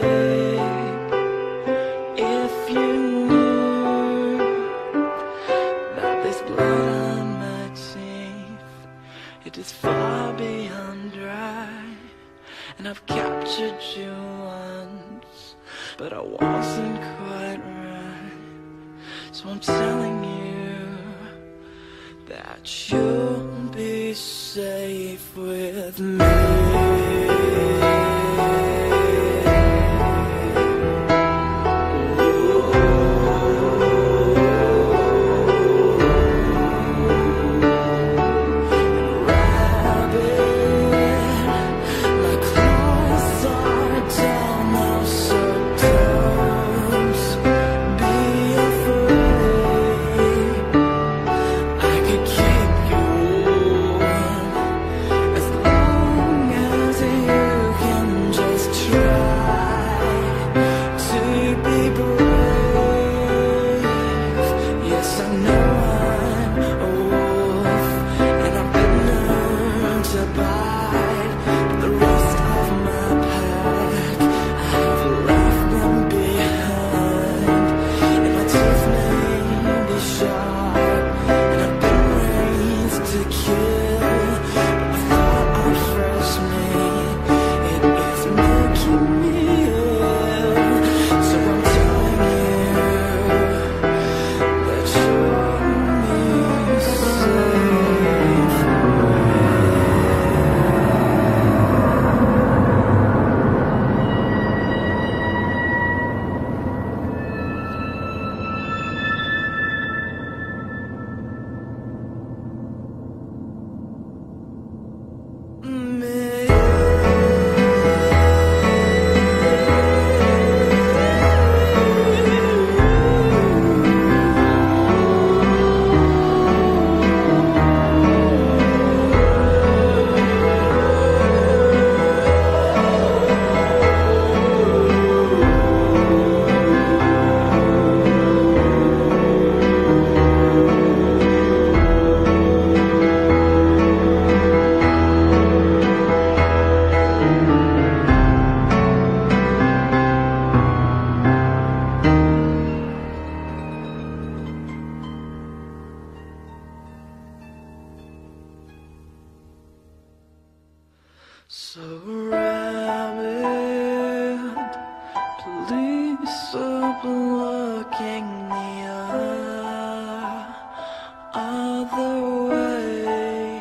If you knew that this blood on my teeth, it is far beyond dry. And I've captured you once, but I wasn't quite right. So I'm telling you that you'll be safe with me. So rabbit, please stop looking the other way.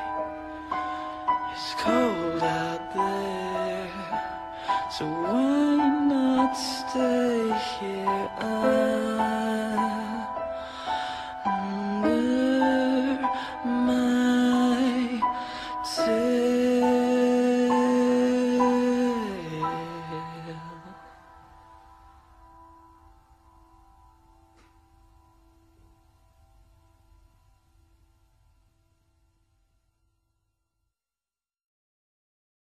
It's cold out there, so why not stay here?